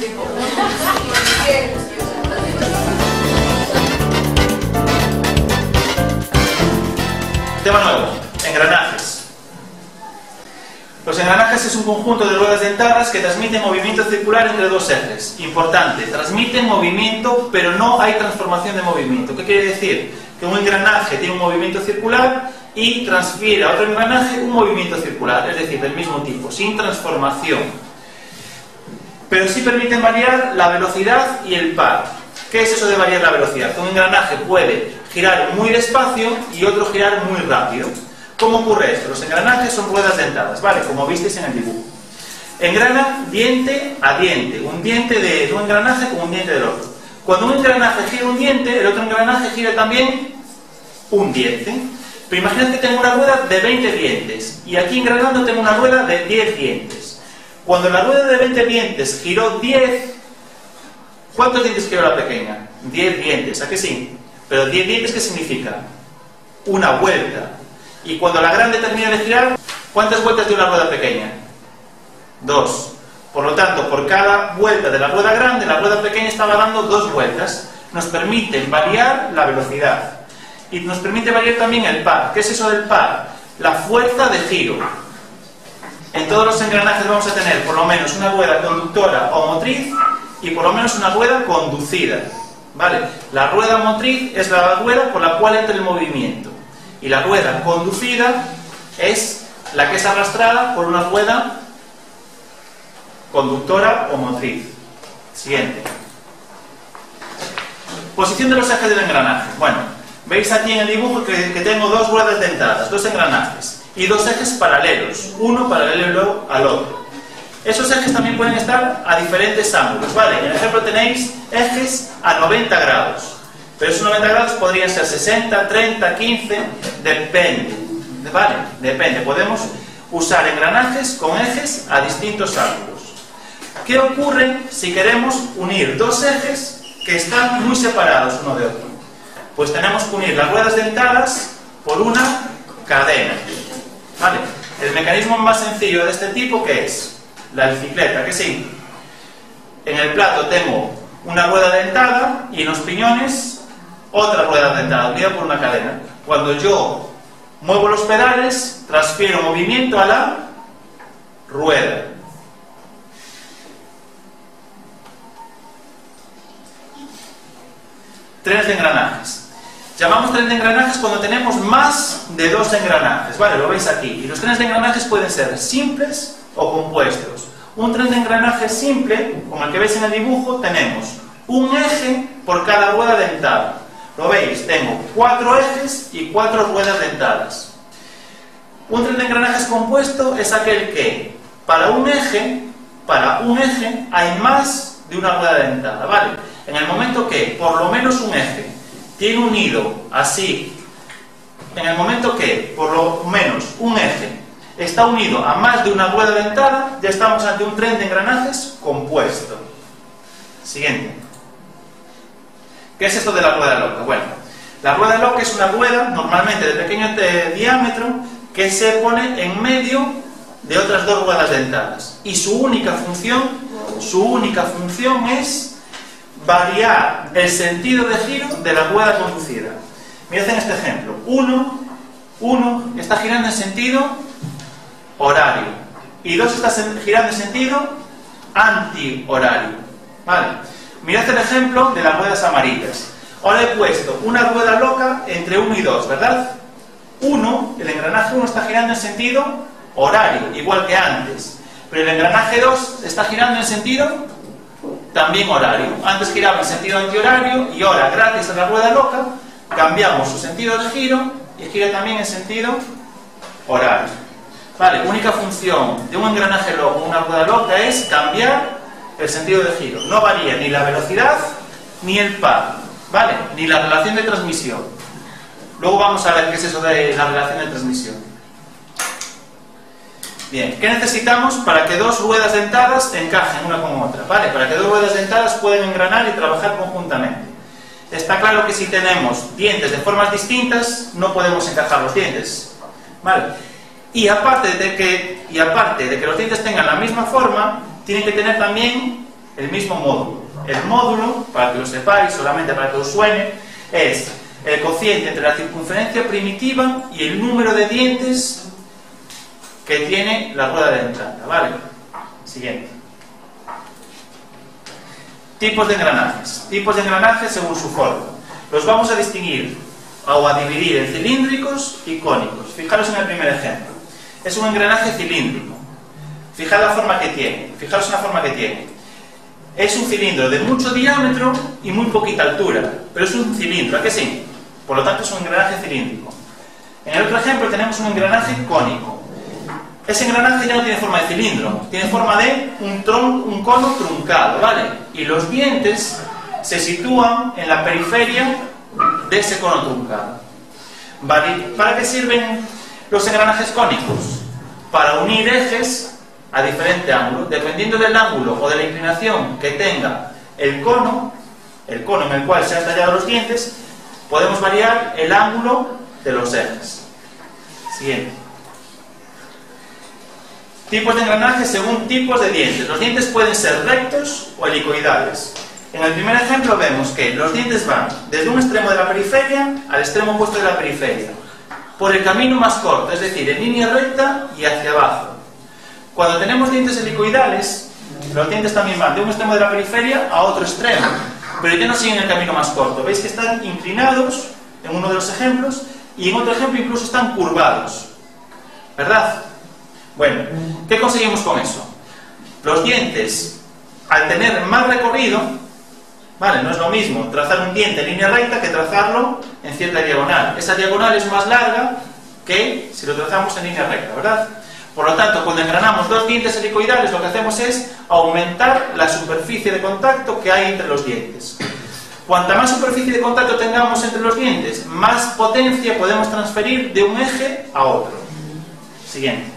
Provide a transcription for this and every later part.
Tema nuevo, engranajes. Los engranajes es un conjunto de ruedas dentadas que transmiten movimiento circular entre dos ejes. Importante, transmiten movimiento, pero no hay transformación de movimiento. ¿Qué quiere decir? Que un engranaje tiene un movimiento circular y transfiere a otro engranaje un movimiento circular, es decir, del mismo tipo, sin transformación. Pero sí permiten variar la velocidad y el par. ¿Qué es eso de variar la velocidad? Que un engranaje puede girar muy despacio y otro girar muy rápido. ¿Cómo ocurre esto? Los engranajes son ruedas dentadas, ¿vale? Como visteis en el dibujo. Engranan diente a diente, un diente de un engranaje con un diente del otro. Cuando un engranaje gira un diente, el otro engranaje gira también un diente. Pero imagínate que tengo una rueda de 20 dientes y aquí engranando tengo una rueda de 10 dientes. Cuando la rueda de 20 dientes giró 10, ¿cuántos dientes giró la pequeña? 10 dientes, ¿a qué sí? Pero 10 dientes, ¿qué significa? Una vuelta. Y cuando la grande termina de girar, ¿cuántas vueltas tiene una rueda pequeña? 2. Por lo tanto, por cada vuelta de la rueda grande, la rueda pequeña estaba dando 2 vueltas. Nos permite variar la velocidad. Y nos permite variar también el par. ¿Qué es eso del par? La fuerza de giro. En todos los engranajes vamos a tener por lo menos una rueda conductora o motriz y por lo menos una rueda conducida. ¿Vale? La rueda motriz es la rueda por la cual entra el movimiento. Y la rueda conducida es la que es arrastrada por una rueda conductora o motriz. Siguiente. Posición de los ejes del engranaje. Bueno, veis aquí en el dibujo que tengo 2 ruedas dentadas, 2 engranajes y 2 ejes paralelos, uno paralelo al otro. Esos ejes también pueden estar a diferentes ángulos, ¿vale? En el ejemplo tenéis ejes a 90 grados. Pero esos 90 grados podrían ser 60, 30, 15, depende, ¿vale? Depende, podemos usar engranajes con ejes a distintos ángulos. ¿Qué ocurre si queremos unir 2 ejes que están muy separados uno de otro? Pues tenemos que unir las ruedas dentadas por una cadena, ¿vale? El mecanismo más sencillo de este tipo, ¿qué es? La bicicleta, que sí. En el plato tengo una rueda dentada y en los piñones otra rueda dentada, unida por una cadena. Cuando yo muevo los pedales, transfiero movimiento a la rueda. Trenes de engranajes. Llamamos tren de engranajes cuando tenemos más de 2 engranajes, ¿vale? Lo veis aquí. Y los trenes de engranajes pueden ser simples o compuestos. Un tren de engranaje simple, como el que veis en el dibujo, tenemos un eje por cada rueda dentada. Lo veis, tengo 4 ejes y 4 ruedas dentadas. Un tren de engranajes compuesto es aquel que para un eje hay más de una rueda dentada, ¿vale? En el momento que por lo menos un eje tiene unido así, en el momento que por lo menos un eje está unido a más de una rueda dentada, ya estamos ante un tren de engranajes compuesto. Siguiente. ¿Qué es esto de la rueda loca? Bueno, la rueda loca es una rueda normalmente de pequeño diámetro que se pone en medio de otras 2 ruedas dentadas y su única función es variar el sentido de giro de la rueda conducida. Mirad en este ejemplo, 1 está girando en sentido horario y 2 está girando en sentido antihorario, ¿vale? Mirad el ejemplo de las ruedas amarillas. Ahora he puesto una rueda loca entre 1 y 2, ¿verdad? 1, el engranaje 1 está girando en sentido horario, igual que antes. Pero el engranaje 2 está girando en sentido también horario. Antes giraba en sentido antihorario y ahora, gracias a la rueda loca, cambiamos su sentido de giro y gira también en sentido horario. Vale, única función de un engranaje loco, una rueda loca, es cambiar el sentido de giro. No varía ni la velocidad ni el par, ¿vale? Ni la relación de transmisión. Luego vamos a ver qué es eso de la relación de transmisión. Bien, ¿qué necesitamos para que 2 ruedas dentadas encajen una con otra? ¿Vale? Para que 2 ruedas dentadas puedan engranar y trabajar conjuntamente. Está claro que si tenemos dientes de formas distintas, no podemos encajar los dientes, ¿vale? Y aparte de que los dientes tengan la misma forma, tienen que tener también el mismo módulo. El módulo, para que lo sepáis, solamente para que os suene, es el cociente entre la circunferencia primitiva y el número de dientes que tiene la rueda de entrada, ¿vale? Siguiente. Tipos de engranajes. Tipos de engranajes según su forma. Los vamos a distinguir o a dividir en cilíndricos y cónicos. Fijaros en el primer ejemplo. Es un engranaje cilíndrico. Fijad la forma que tiene. Fijaros en la forma que tiene. Es un cilindro de mucho diámetro y muy poquita altura, pero es un cilindro, ¿a qué sí? Por lo tanto es un engranaje cilíndrico. En el otro ejemplo tenemos un engranaje cónico. Ese engranaje ya no tiene forma de cilindro, tiene forma de un cono truncado, ¿vale? Y los dientes se sitúan en la periferia de ese cono truncado. ¿Vale? ¿Para qué sirven los engranajes cónicos? Para unir ejes a diferente ángulo. Dependiendo del ángulo o de la inclinación que tenga el cono en el cual se han tallado los dientes, podemos variar el ángulo de los ejes. Siguiente. Tipos de engranajes según tipos de dientes. Los dientes pueden ser rectos o helicoidales. En el primer ejemplo vemos que los dientes van desde un extremo de la periferia al extremo opuesto de la periferia, por el camino más corto, es decir, en línea recta y hacia abajo. Cuando tenemos dientes helicoidales, los dientes también van de un extremo de la periferia a otro extremo, pero ya no siguen el camino más corto. Veis que están inclinados en uno de los ejemplos y en otro ejemplo incluso están curvados, ¿verdad? Bueno, ¿qué conseguimos con eso? Los dientes, al tener más recorrido, ¿vale? No es lo mismo trazar un diente en línea recta que trazarlo en cierta diagonal. Esa diagonal es más larga que si lo trazamos en línea recta, ¿verdad? Por lo tanto, cuando engranamos dos dientes helicoidales, lo que hacemos es aumentar la superficie de contacto que hay entre los dientes. Cuanta más superficie de contacto tengamos entre los dientes, más potencia podemos transferir de un eje a otro. Siguiente.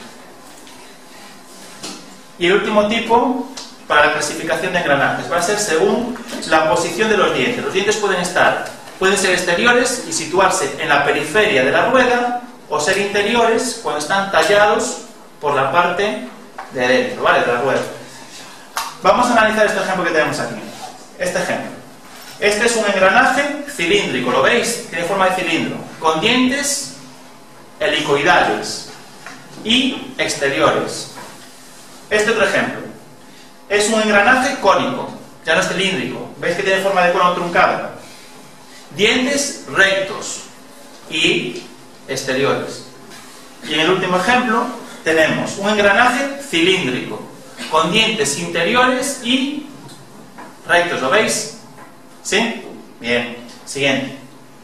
Y el último tipo para la clasificación de engranajes va a ser según la posición de los dientes. Los dientes pueden ser exteriores y situarse en la periferia de la rueda, o ser interiores cuando están tallados por la parte de dentro, ¿vale? De la rueda. Vamos a analizar este ejemplo que tenemos aquí. Este ejemplo. Este es un engranaje cilíndrico, ¿lo veis? Tiene forma de cilindro, con dientes helicoidales y exteriores. Este otro ejemplo. Es un engranaje cónico, ya no es cilíndrico. ¿Veis que tiene forma de cono truncado? Dientes rectos y exteriores. Y en el último ejemplo tenemos un engranaje cilíndrico con dientes interiores y rectos, ¿lo veis? ¿Sí? Bien. Siguiente.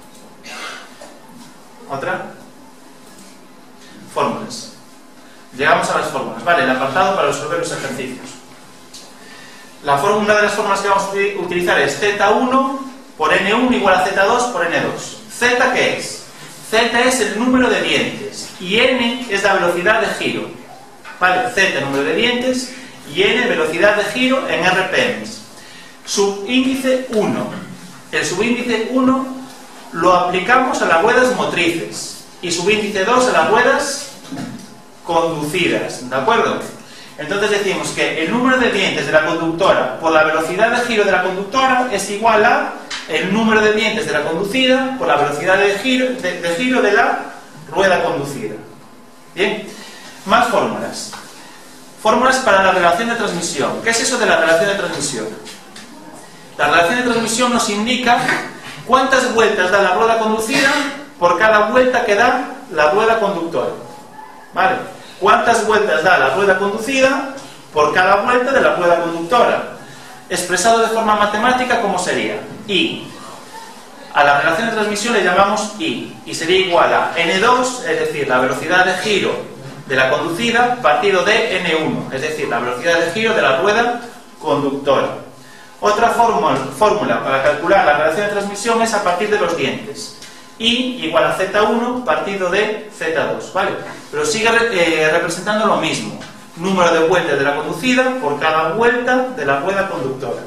¿Otra? Fórmulas. Llegamos a las fórmulas, ¿vale? El apartado para resolver los ejercicios. Una de las fórmulas que vamos a utilizar es Z1 por N1 igual a Z2 por N2. ¿Z qué es? Z es el número de dientes y N es la velocidad de giro. ¿Vale? Z, número de dientes, y N, velocidad de giro en RPMs. Subíndice 1. El subíndice 1 lo aplicamos a las ruedas motrices y subíndice 2 a las ruedas conducidas, ¿de acuerdo? Entonces decimos que el número de dientes de la conductora por la velocidad de giro de la conductora es igual a el número de dientes de la conducida por la velocidad de giro de la rueda conducida. Bien, más fórmulas. Fórmulas para la relación de transmisión. ¿Qué es eso de la relación de transmisión? La relación de transmisión nos indica cuántas vueltas da la rueda conducida por cada vuelta que da la rueda conductora. ¿Vale? ¿Cuántas vueltas da la rueda conducida por cada vuelta de la rueda conductora? Expresado de forma matemática, ¿cómo sería? I. A la relación de transmisión le llamamos I, y sería igual a N2, es decir, la velocidad de giro de la conducida, partido de N1, es decir, la velocidad de giro de la rueda conductora. Otra fórmula para calcular la relación de transmisión es a partir de los dientes. I igual a Z1 partido de Z2, ¿vale? Pero sigue representando lo mismo. Número de vueltas de la conducida por cada vuelta de la rueda conductora.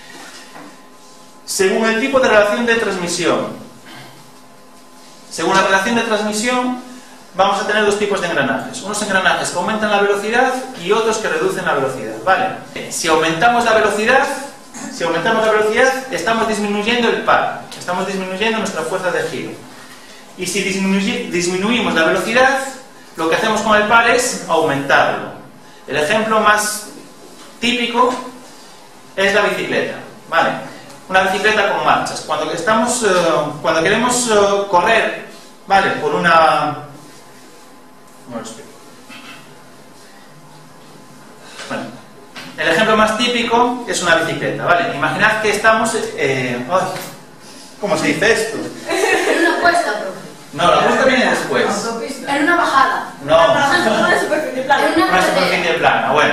Según el tipo de relación de transmisión. Según la relación de transmisión, vamos a tener dos tipos de engranajes. Unos engranajes que aumentan la velocidad y otros que reducen la velocidad, ¿vale? Si aumentamos la velocidad, estamos disminuyendo el par, estamos disminuyendo nuestra fuerza de giro. Y si disminuimos la velocidad, lo que hacemos con el par es aumentarlo. El ejemplo más típico es la bicicleta, ¿vale? Una bicicleta con marchas. Cuando queremos correr, ¿vale? Por una... ¿Cómo lo explico? Bueno, el ejemplo más típico es una bicicleta, ¿vale? Imaginad que estamos... ¿Cómo se dice esto? En una cuesta, profe. No, la cuesta viene después. En una bajada. No. En una superficie plana. Una superficie plana, bueno.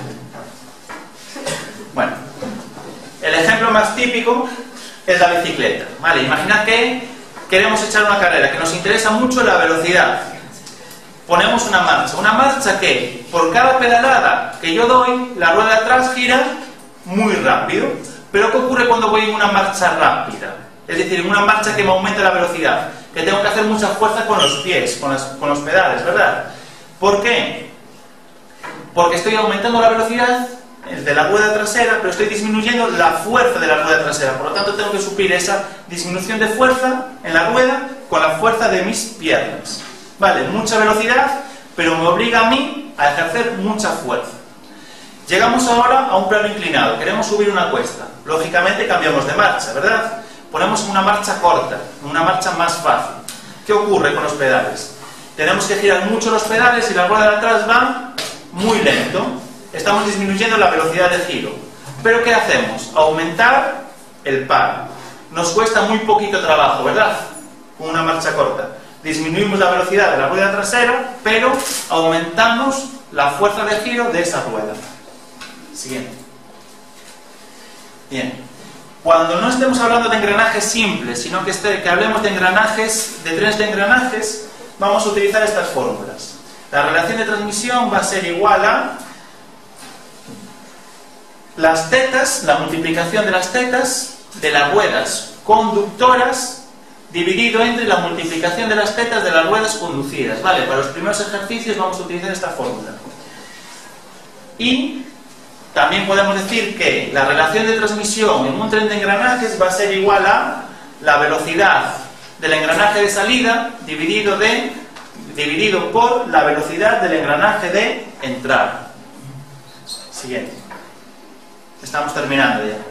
Bueno. El ejemplo más típico es la bicicleta, ¿vale? Imaginad que queremos echar una carrera, que nos interesa mucho la velocidad. Ponemos una marcha que por cada pedalada que yo doy, la rueda de atrás gira muy rápido. Pero ¿qué ocurre cuando voy en una marcha rápida? Es decir, en una marcha que me aumenta la velocidad, que tengo que hacer mucha fuerza con los pies, con los pedales, ¿verdad? ¿Por qué? Porque estoy aumentando la velocidad de la rueda trasera, pero estoy disminuyendo la fuerza de la rueda trasera. Por lo tanto, tengo que suplir esa disminución de fuerza en la rueda con la fuerza de mis piernas. Vale, mucha velocidad, pero me obliga a mí a ejercer mucha fuerza. Llegamos ahora a un plano inclinado, queremos subir una cuesta. Lógicamente cambiamos de marcha, ¿verdad? Ponemos una marcha corta, una marcha más fácil. ¿Qué ocurre con los pedales? Tenemos que girar mucho los pedales y la rueda de atrás va muy lento. Estamos disminuyendo la velocidad de giro. ¿Pero qué hacemos? Aumentar el par. Nos cuesta muy poquito trabajo, ¿verdad? Con una marcha corta. Disminuimos la velocidad de la rueda trasera, pero aumentamos la fuerza de giro de esa rueda. Siguiente. Bien. Cuando no estemos hablando de engranajes simples, sino que hablemos de engranajes, de trenes de engranajes, vamos a utilizar estas fórmulas. La relación de transmisión va a ser igual a las tetas, la multiplicación de las tetas de las ruedas conductoras dividido entre la multiplicación de las tetas de las ruedas conducidas. Vale, para los primeros ejercicios vamos a utilizar esta fórmula. Y también podemos decir que la relación de transmisión en un tren de engranajes va a ser igual a la velocidad del engranaje de salida dividido por la velocidad del engranaje de entrada. Siguiente. Estamos terminando ya.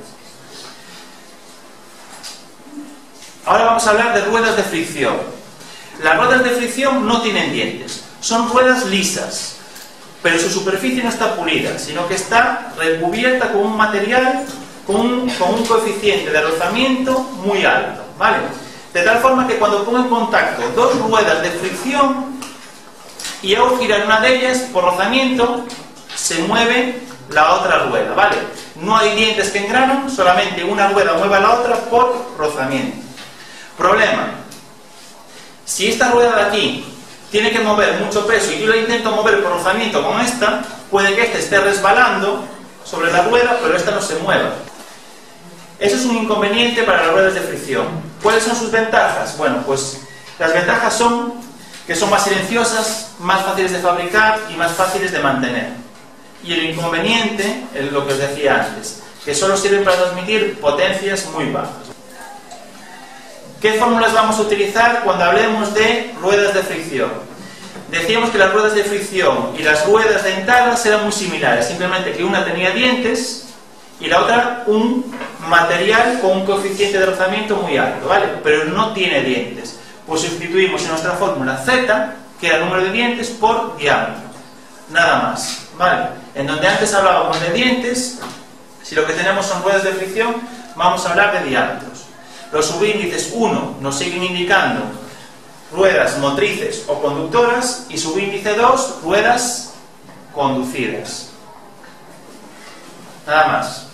Ahora vamos a hablar de ruedas de fricción. Las ruedas de fricción no tienen dientes, son ruedas lisas, pero su superficie no está pulida, sino que está recubierta con un material con un coeficiente de rozamiento muy alto, ¿vale? De tal forma que cuando pongo en contacto dos ruedas de fricción y hago girar una de ellas, por rozamiento, se mueve la otra rueda, ¿vale? No hay dientes que engranan, solamente una rueda mueve a la otra por rozamiento. Problema: si esta rueda de aquí tiene que mover mucho peso y yo la intento mover por rozamiento con esta, puede que esta esté resbalando sobre la rueda, pero esta no se mueva. Eso es un inconveniente para las ruedas de fricción. ¿Cuáles son sus ventajas? Bueno, pues las ventajas son que son más silenciosas, más fáciles de fabricar y más fáciles de mantener. Y el inconveniente es lo que os decía antes, que solo sirven para transmitir potencias muy bajas. ¿Qué fórmulas vamos a utilizar cuando hablemos de ruedas de fricción? Decíamos que las ruedas de fricción y las ruedas dentadas eran muy similares, simplemente que una tenía dientes y la otra un material con un coeficiente de rozamiento muy alto, ¿vale? Pero no tiene dientes. Pues sustituimos en nuestra fórmula Z, que era el número de dientes, por diámetro. Nada más, ¿vale? En donde antes hablábamos de dientes, si lo que tenemos son ruedas de fricción, vamos a hablar de diámetros. Los subíndices 1 nos siguen indicando ruedas motrices o conductoras y subíndice 2 ruedas conducidas. Nada más.